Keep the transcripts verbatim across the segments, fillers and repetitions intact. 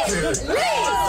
Leave! Leave!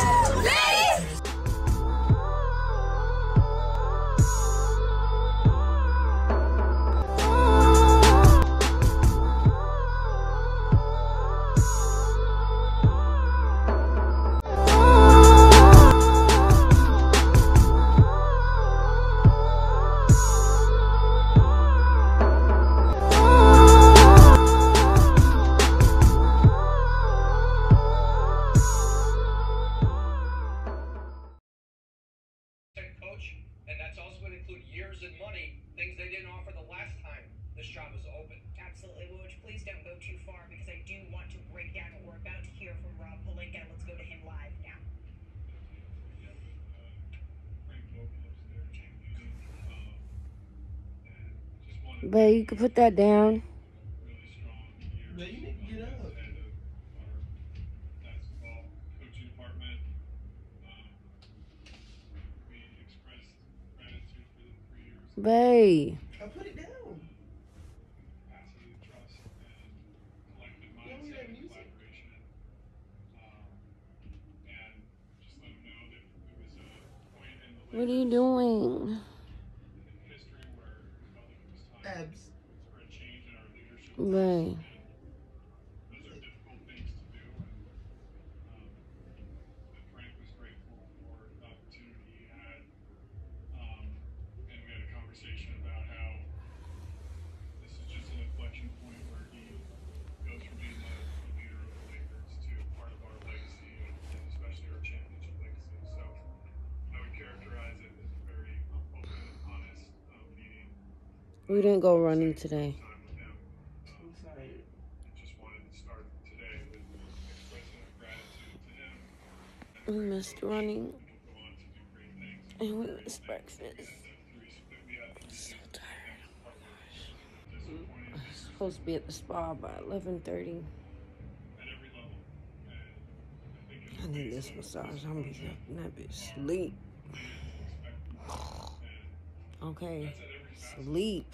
And that's also going to include years and money, things they didn't offer the last time this job was open. Absolutely. Well, please don't go too far because I do want to break down what we're about to hear from Rob Pelinka. Let's go to him live now. But you can put that down. But you need to get up. Bae. I put it down. You don't hear that music? What are you doing? Abs. Bae. We didn't go running today. We missed running. And we missed breakfast. I'm so tired. Oh my gosh. I'm supposed to be at the spa by eleven thirty. I need this massage. I'm gonna be up in that bitch sleep. Okay. Sleep.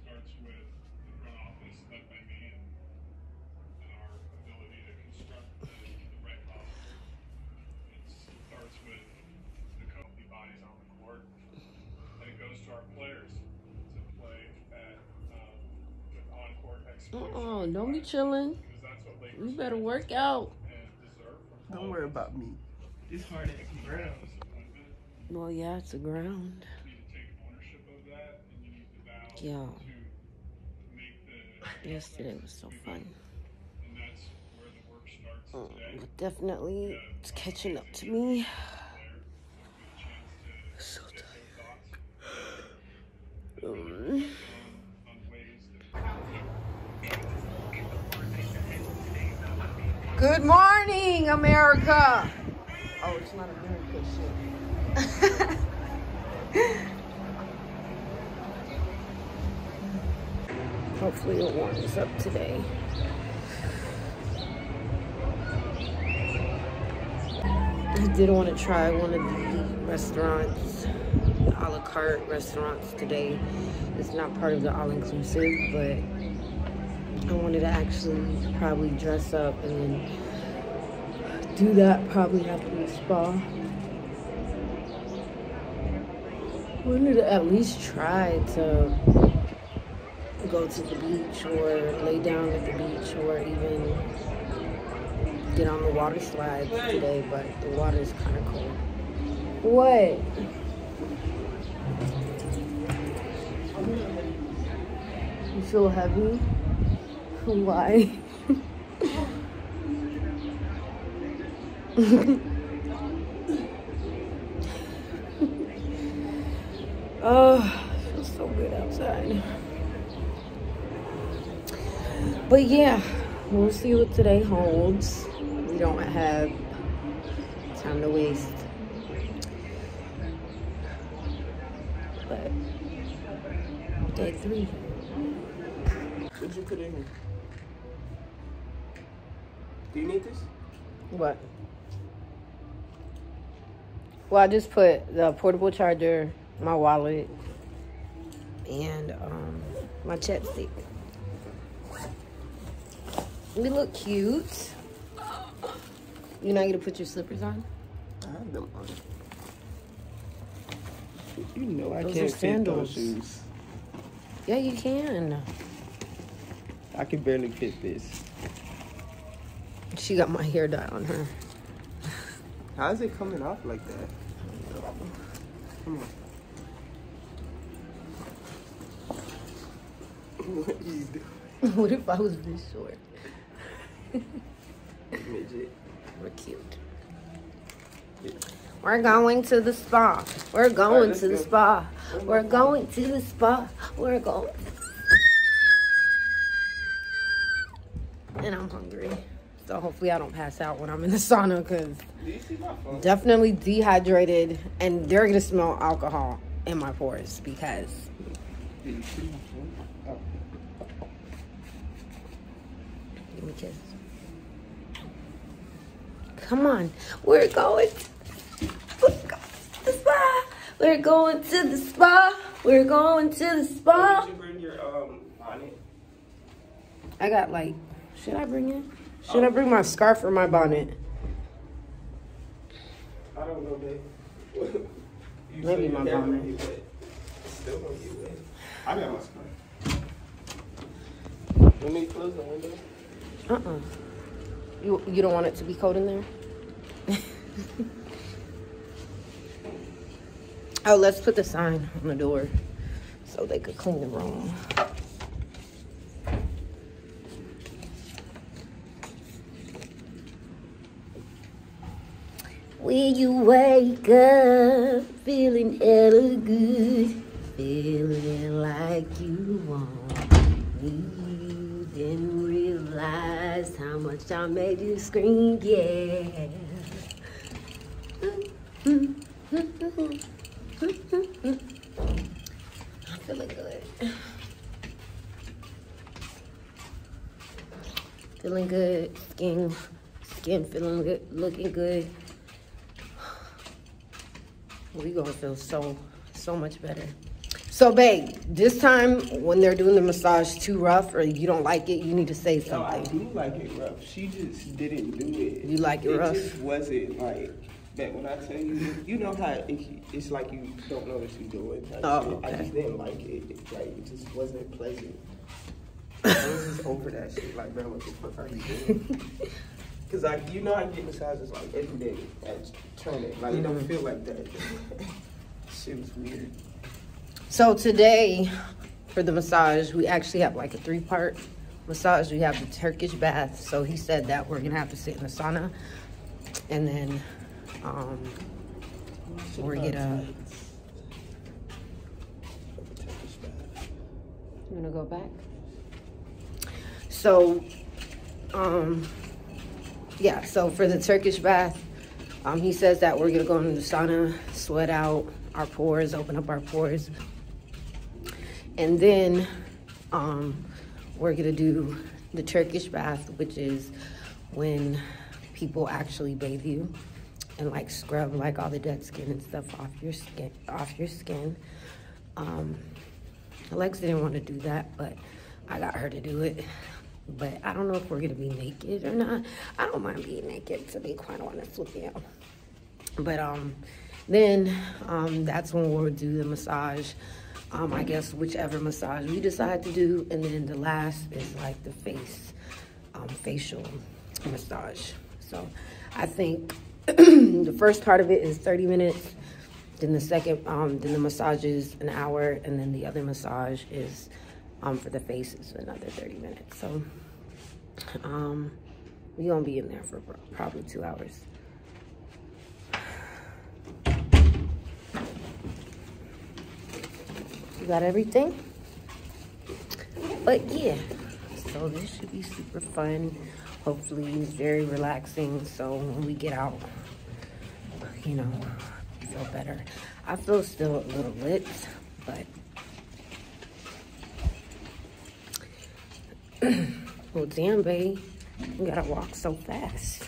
Uh-uh, don't be chilling. You better work out. Don't worry about me. It's hard at the ground. Well, yeah, it's a ground. Yo. Yesterday was so fun. Uh, but definitely, it's catching up to me. So tired. Um. Good morning, America. Oh, it's not America shit. Hopefully it warms up today. I did want to try one of the restaurants, the a la carte restaurants today. It's not part of the all-inclusive, but I wanted to actually probably dress up and then do that probably after the spa. I wanted to at least try to go to the beach or lay down at the beach or even get on the water slides today, but the water is kind of cold. What? You feel heavy? Why? Oh, it feels so good outside. But yeah, we'll see what today holds. We don't have time to waste. But day three. What'd you put in here? Do you need this? What? Well, I just put the portable charger, my wallet, and um, my chapstick. We look cute. You're not gonna put your slippers on? I have them on. You know I Those can't are fit sandals. those shoes. Yeah, you can. I can barely fit this. She got my hair dye on her. How is it coming off like that? Come on. What are you doing? What if I was this short? Midget. We're cute. We're going to the spa. We're going right, to the go. spa. We're going to the spa. We're going. And I'm hungry. So hopefully I don't pass out when I'm in the sauna because Do you see my phone? definitely dehydrated and they're going to smell alcohol in my pores because Do you see my phone? Oh. give me a kiss. Come on. We're going to, we're going to the spa. We're going to the spa. We're going to the spa. Did you bring your um bonnet? I got like, should I bring it? Should I bring my scarf or my bonnet? I don't know, babe. You Maybe said my your hair bonnet. gonna get wet. It's still gonna get wet. I got my scarf. Let me close the window. Uh-uh. You, you don't want it to be cold in there? Oh, let's put the sign on the door so they could clean the room. When you wake up feeling hella good, feeling like you want me, didn't realize how much I made you scream, yeah. I'm feeling good. Feeling good, skin, skin feeling good, looking good. We gonna feel so, so much better. So, babe, this time when they're doing the massage too rough or you don't like it, you need to say No, I something. do like it rough. She just didn't do it. You like it It rough? just wasn't like that. When I tell you, you know how it, it's like you don't know what you're doing. Like, Oh, I okay. just didn't like it. It, like, it just wasn't pleasant. I was just over that shit. Like, bro, what the fuck are you doing? Cause like you know I get massages like every day at training. Like it don't feel like that. Shit was weird. So today, for the massage, we actually have like a three-part massage. We have the Turkish bath. So he said that we're gonna have to sit in the sauna, and then um, we're gonna. You wanna go back? So, um, yeah. So for the Turkish bath, um, he says that we're gonna go into the sauna, sweat out our pores, open up our pores. And then um, we're gonna do the Turkish bath, which is when people actually bathe you and like scrub like all the dead skin and stuff off your skin. Off your skin. Um, Alexa didn't want to do that, but I got her to do it. But I don't know if we're gonna be naked or not. I don't mind being naked, to be quite honest with you. But um, then um, that's when we'll do the massage. Um, I guess whichever massage we decide to do, and then the last is like the face, um, facial massage. So I think the first part of it is thirty minutes. Then the second, um, then the massage is an hour, and then the other massage is um, for the face is another thirty minutes. So um, we're gonna be in there for probably two hours. You got everything? But yeah, so this should be super fun. Hopefully it's very relaxing. So when we get out, you know, feel better. I feel still a little lit, but well, damn, babe, you gotta walk so fast.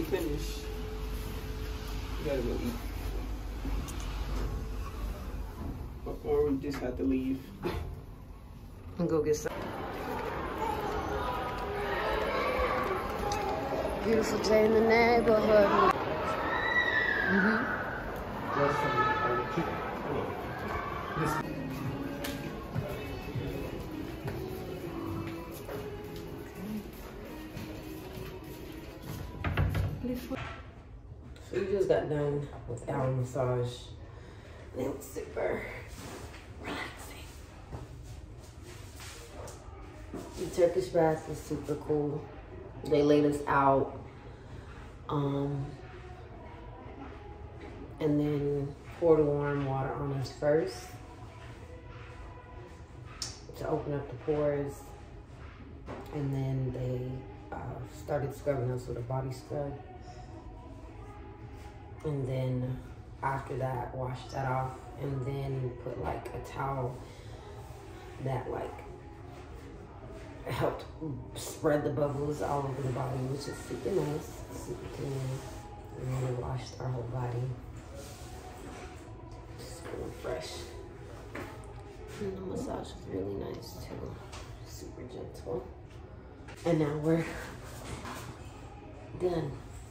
finish, you gotta go eat. Or we just have to leave. And go get some. Beautiful day in the neighborhood. Mm-hmm. So we just got done with our massage. And it was super relaxing. The Turkish bath was super cool. They laid us out. Um, and then poured warm water on us first to open up the pores. And then they uh, started scrubbing us with a body scrub. And then after that, washed that off, and then put like a towel that like helped spread the bubbles all over the body, which is super nice, super clean. And then we washed our whole body. Just feeling fresh. And the massage was really nice too, super gentle. And now we're done.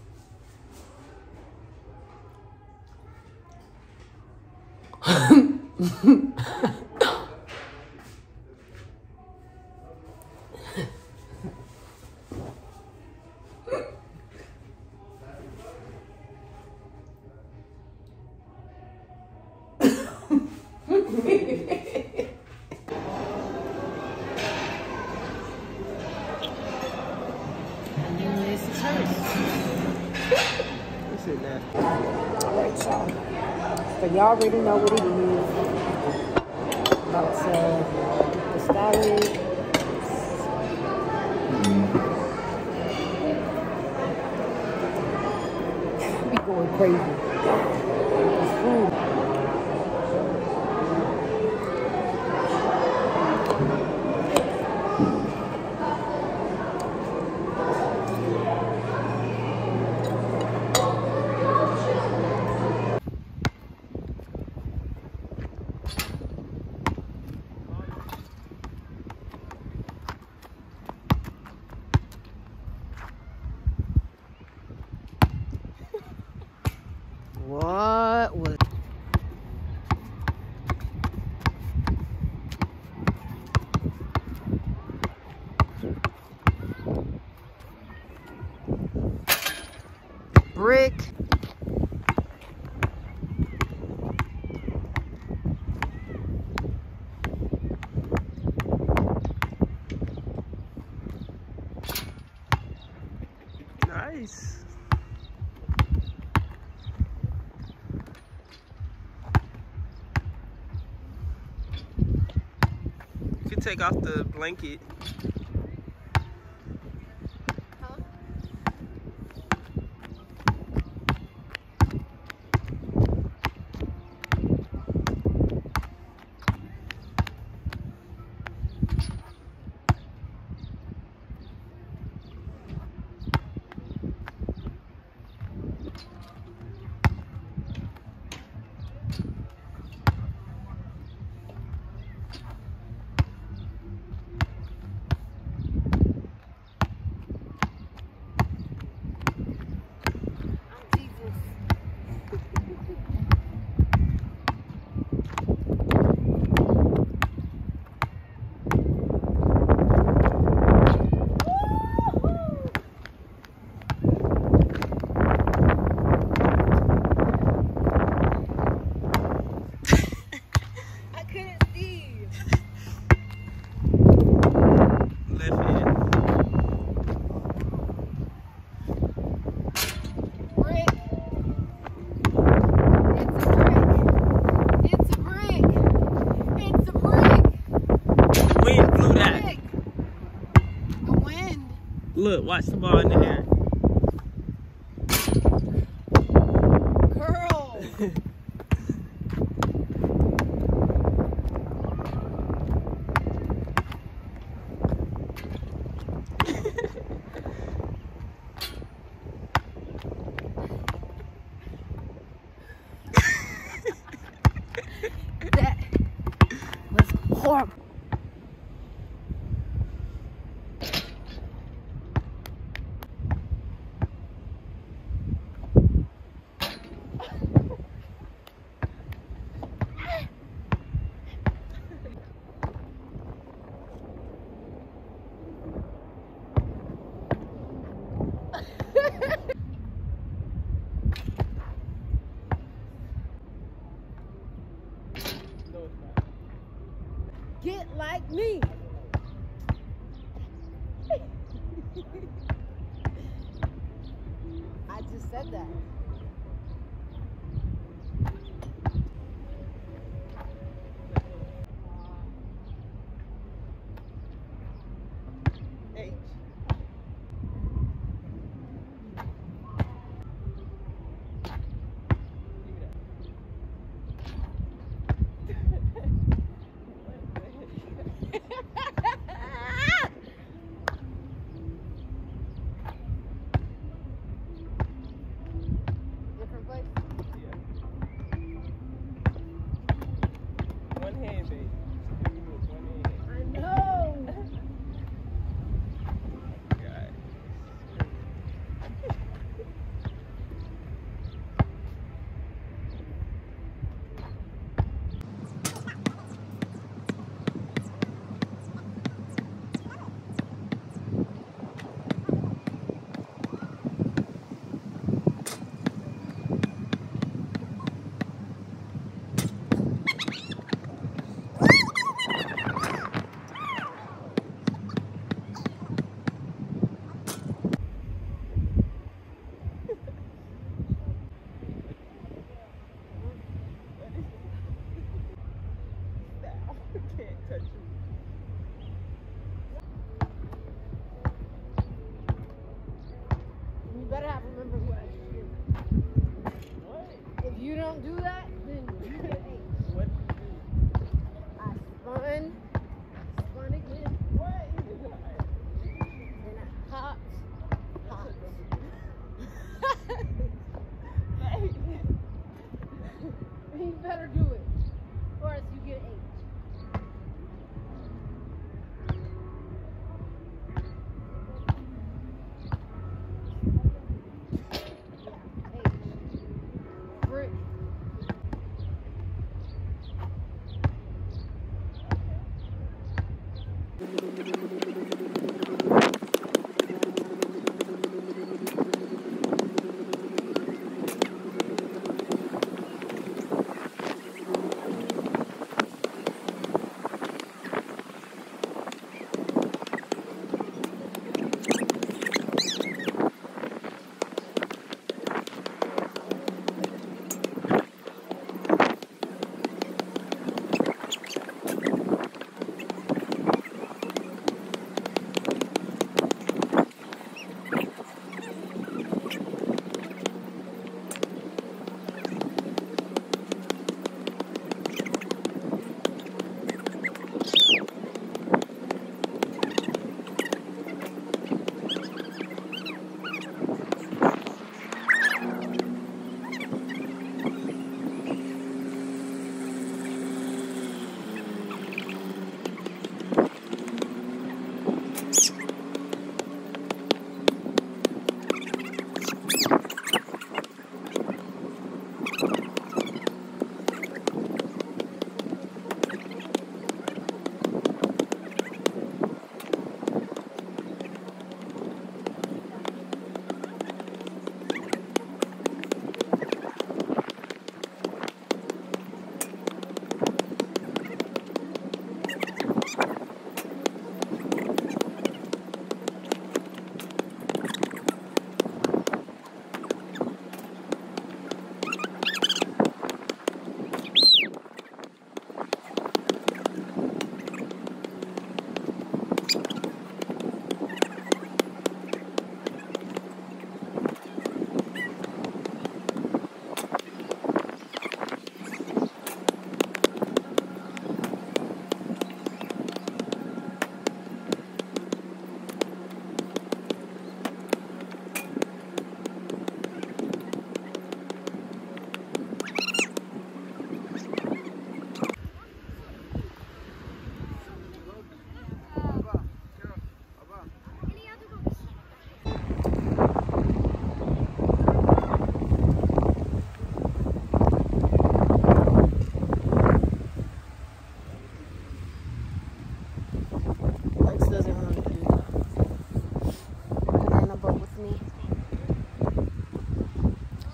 Alright, y'all. So y'all already know what it is. About uh, the styling. Be going crazy. It's food. What was brick? Nice. You can take off the blanket. Look, watch the ball in the air. Girl. horrible. Get like me. I just said that. H. Different place. One hand, babe. Just give me this one hand. I know. God. Can't touch you. You better have remember who I shoot. What? If you don't do that, then you get an H. What did you do? I spun, spun again, What? then I hopped, hopped. You better do it, or else you get an H. H. Brick.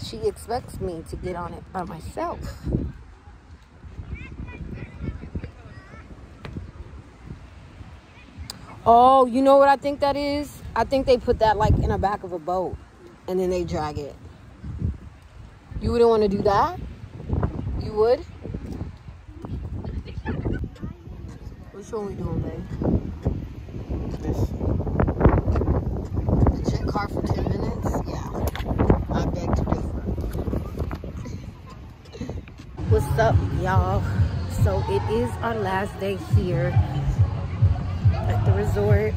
she expects me to get on it by myself. Oh, you know what I think that is? I think they put that like in the back of a boat and then they drag it. You wouldn't want to do that? You would? Which one we doing, babe? This. The jet car for ten minutes? Yeah. I beg to differ. What's up, y'all? So it is our last day here at the resort.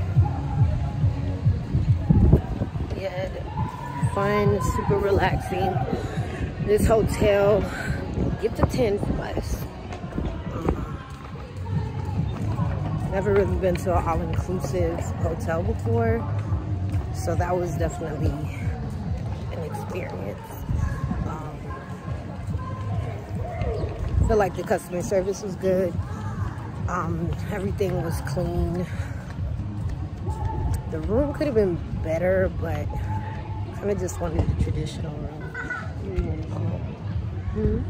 We had fun, super relaxing. This hotel, get the ten for us. Never really been to an all-inclusive hotel before, so that was definitely an experience. Um, I feel like the customer service was good. Um, everything was clean. The room could have been better, but I kind of just wanted the traditional room. Mm-hmm.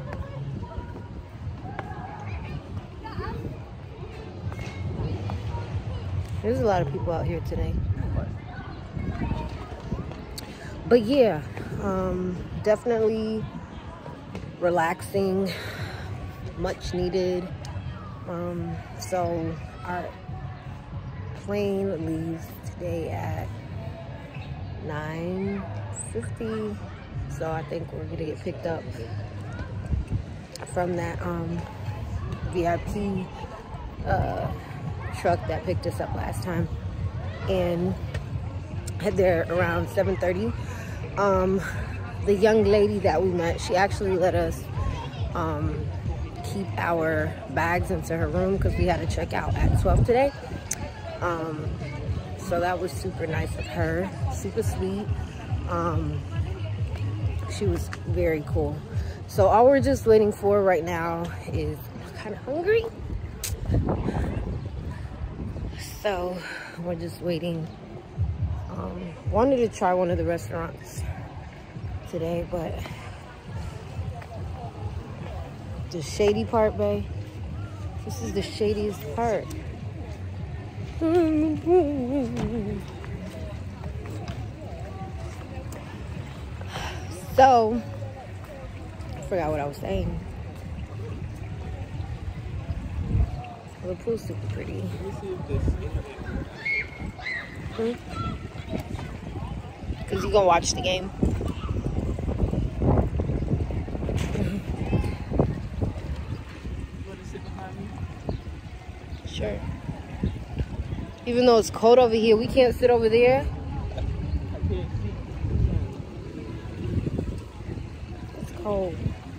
There's a lot of people out here today. But yeah, um, definitely relaxing, much needed. Um, so our plane leaves today at nine fifty. So I think we're gonna get picked up from that um, V I P uh, truck that picked us up last time and head there around seven thirty. Um, the young lady that we met, she actually let us um, keep our bags into her room because we had to check out at twelve today. Um, so that was super nice of her, super sweet. Um, she was very cool. So all we're just waiting for right now is kind of hungry. So we're just waiting. Um, wanted to try one of the restaurants today, but the shady part, babe. This is the shadiest part. So, I forgot what I was saying. The pool's super pretty. Hmm? Cause you gonna watch the game. Sure. Even though it's cold over here, we can't sit over there. It's cold.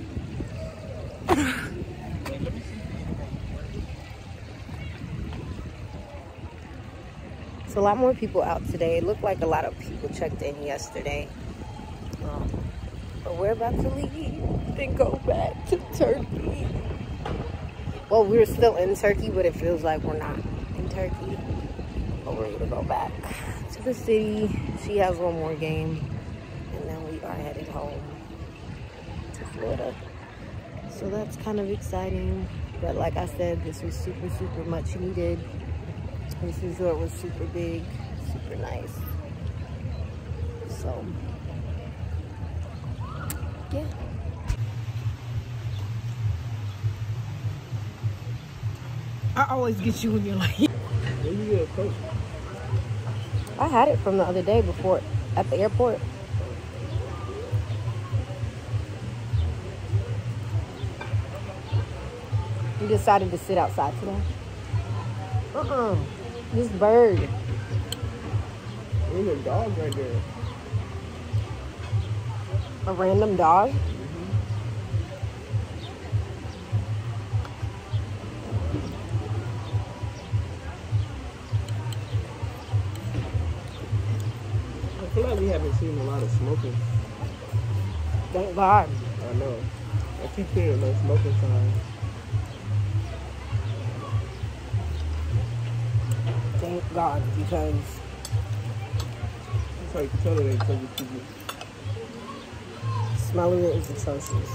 It's a lot more people out today. It looked like a lot of people checked in yesterday. Um, but we're about to leave and go back to Turkey. Well, we're still in Turkey, but it feels like we're not in Turkey. But we're gonna go back to the city. She has one more game, and then we are headed home to Florida. So that's kind of exciting. But like I said, this was super, super much needed. This resort was super big, super nice. So, yeah. I always get you when you're like... Where you get a Coke? I had it from the other day before at the airport. You decided to sit outside today? Uh-uh. This bird. There's a dog right there. A random dog? I feel like we haven't seen a lot of smoking. Thank God. I know. I keep hearing no smoking signs. Thank God, because It's like telling they told you people. smell of it is atrocious.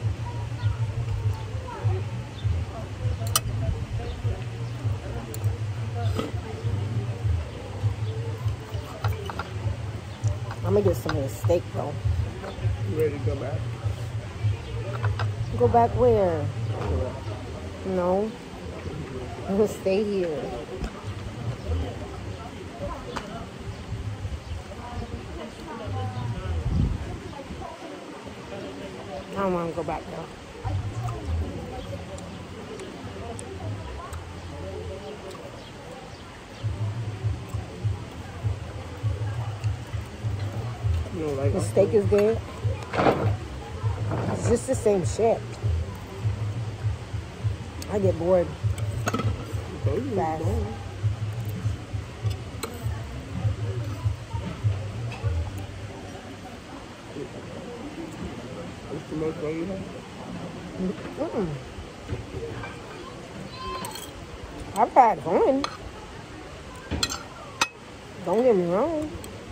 I'm gonna get some of the steak though. You ready to go back? Go back where? No. I'm gonna stay here. I don't want to go back though. You know, like The steak is good. It's just the same shit. I get bored fast. What's the most fun you have? Mm-mm. I've had fun. Don't get me wrong.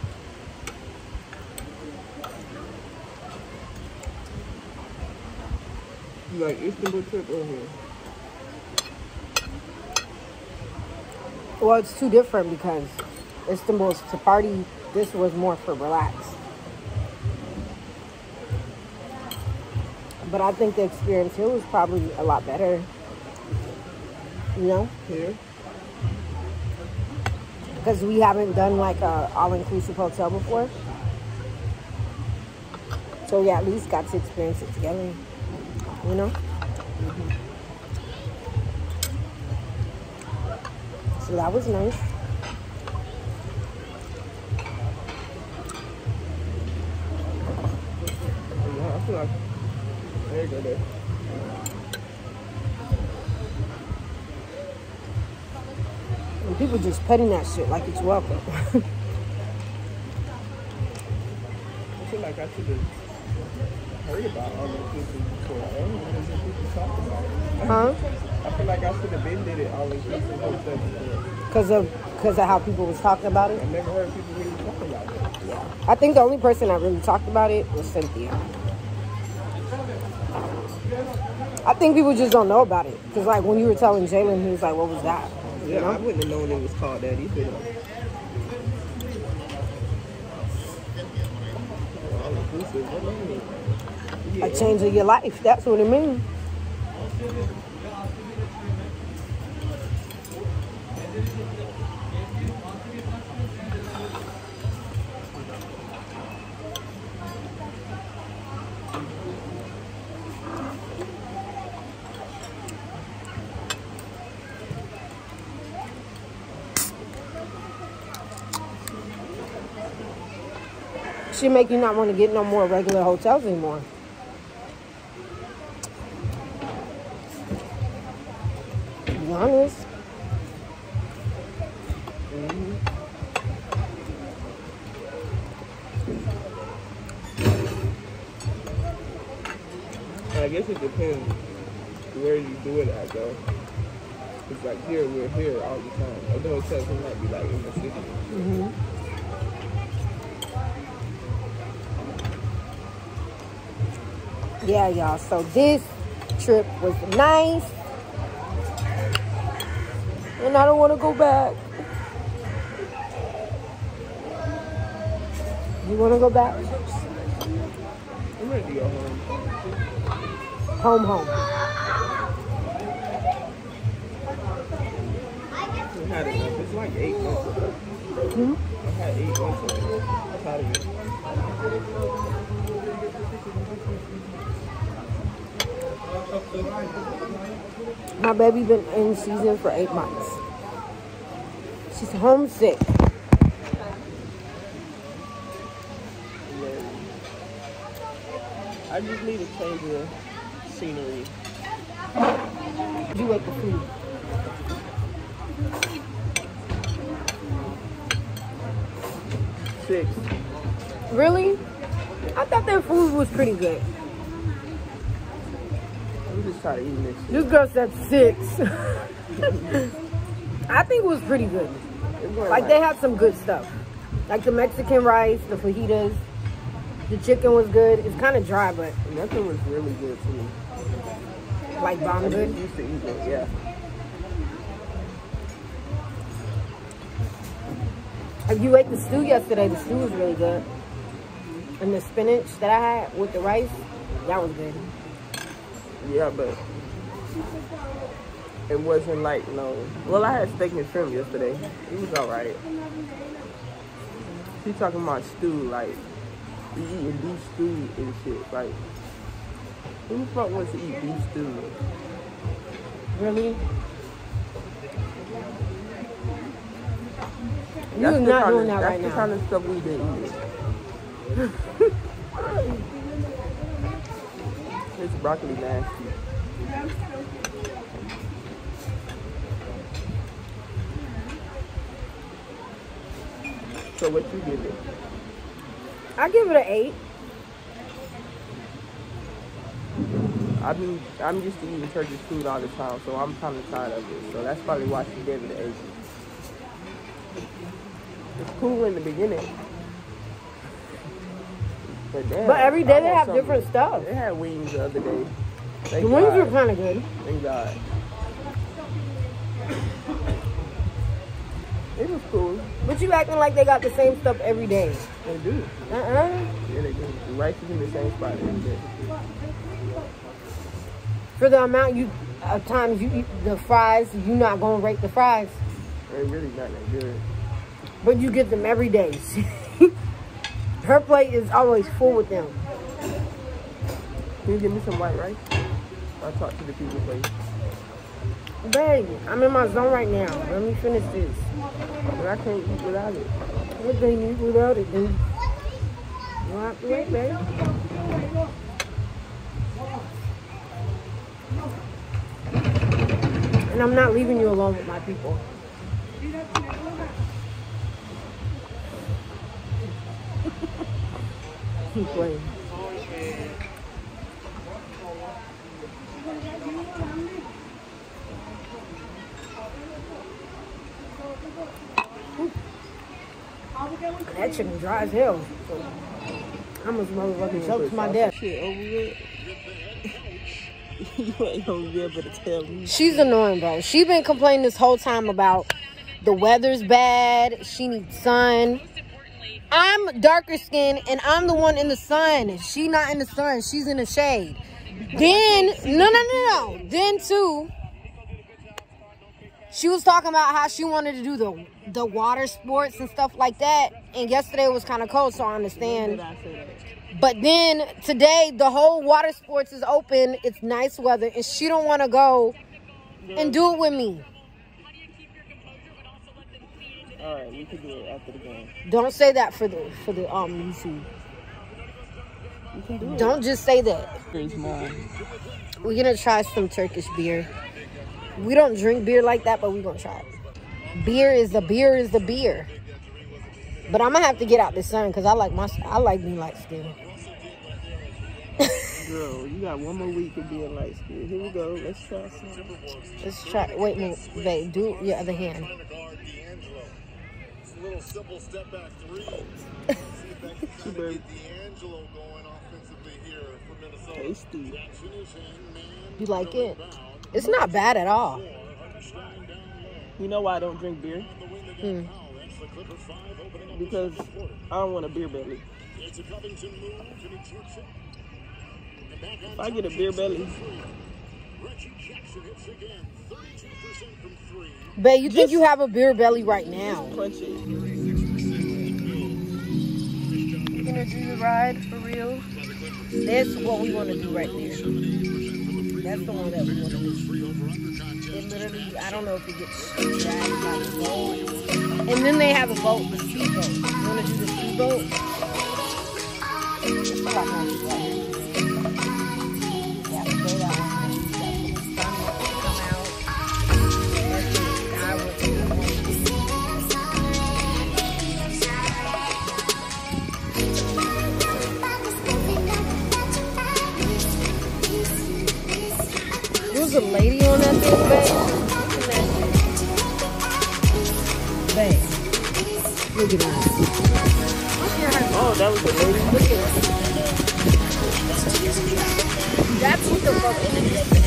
You like Istanbul trip or here? Well, it's too different because Istanbul's to party. This was more for relax. But I think the experience here was probably a lot better. You know? Here? Because we haven't done like a all-inclusive hotel before. So we at least got to experience it together. You know? Mm-hmm. So that was nice. Yeah, I feel like there you go there. And people just petting that shit like it's welcome. I feel like I should have heard about all those people before. I don't know what people talk about it. Huh? I feel like I should have been did it all inclusive hotel before. Because of, because of how people was talking about it? I never heard people really talk about it. Yeah. I think the only person that really talked about it was Cynthia. I think people just don't know about it. Because, like, when you were telling Jalen, he was like, what was that? Yeah, You know? I wouldn't have known it was called that either. All inclusive, what do you mean? Yeah. A change of your life. That's what it means. Should make you not want to get no more regular hotels anymore. To be honest. Mm-hmm. I guess it depends where you do it at, though. It's like here, we're here all the time. Other hotels might be like in the city. Mm-hmm. Yeah, y'all. So this trip was nice. And I don't want to go back. You want to go back? I'm ready to go home. Home, home. I've had enough. It's like eight months ago. Hmm? I've had eight months ago. I'm tired of it. My baby been in season for eight months. She's homesick. I just need to change the scenery. You ate the food. Six. Really? I thought their food was pretty good. I'm just tired of eating this shit. This girl said six. I think it was pretty good. It's going Like, they had some good stuff. Like the Mexican rice, the fajitas. The chicken was good. It's kind of dry, but Nothing was really good to me. like bomb I good. just used to eat it, yeah. If you ate the stew yesterday, the stew was really good. And the spinach that I had with the rice, that was good. Yeah, but it wasn't like no. Well, I had steak and shrimp yesterday. It was alright. She talking about stew, like you eating beef stew and shit. Like, who the fuck wants to eat beef stew? Really? That's You're the not kind doing of, that that's right the now. kind of stuff we been eating. This broccoli nasty. So what you give it? I give it an eight. I mean, I'm used to eating Turkish food all the time, so I'm kind of tired of it. So that's probably why she gave it an eight. It's cool in the beginning. But, damn, But every day I they want have something. different stuff. They had wings the other day. Thank The wings God. were kind of good. Thank God. It was cool. But you acting like they got the same stuff every day. They do. Uh-uh. Yeah, they do. The rice is in the same spot every day. For the amount you of times you eat the fries, you not gonna rate the fries. They're really not that good. But you get them every day. Her plate is always full with them. Can you give me some white rice? I'll talk to the people, please. Babe, I'm in my zone right now. Let me finish this. But I can't eat without it. What they need without it, then you'll have to wait, babe. And I'm not leaving you alone with my people. Keep playing. That chicken dry as hell. So I'm as motherfucking choke to my death. Shit over with. You ain't gonna be able to tell me. She's annoying, bro. She been complaining this whole time about the weather's bad. She needs sun. I'm darker skinned and I'm the one in the sun. She not in the sun. She's in the shade. Then, no, no, no, no. Then, too, she was talking about how she wanted to do the, the water sports and stuff like that. And yesterday was kind of cold, so I understand. But then, today, the whole water sports is open. It's nice weather. And she don't want to go and do it with me. All right, we can do it after the game. Don't say that for the, for the um YouTube. You can do it. Don't just say that. There's mine. We're gonna try some Turkish beer. We don't drink beer like that, but we're gonna try it. Beer is the beer is the beer. But I'm gonna have to get out the sun because I like my I like being light skin. Girl, you got one more week of being light skinned. Here we go. Let's try some. Let's try. Wait, no, babe, do your other hand. Little simple step back three. See if that can kind of get D'Angelo going offensively here for Minnesota. Tasty. Jackson is in, man. You like it? It's not bad at all. You know why I don't drink beer? Hmm. Because I don't want a beer belly. It's a Covington move, and he trips it. And back on If I get a beer belly, Reggie Jackson hits again. thirty-two percent from three. Babe, you think you have a beer belly right now? punch it. We're gonna do the ride for real. That's what we want to do right there. That's the one that we want to do. It literally, I don't know if it gets dragged by the boat. And then they have a boat, the speedboat. You want to do the speedboat? There's a lot more people out here. You have to go down. You got the sun to come out. That's the sky what they want to do. There's a lady on that thing, babe. Look at that shit. Babe. Look at her. Oh, that was a lady. Look at her. the fuck in the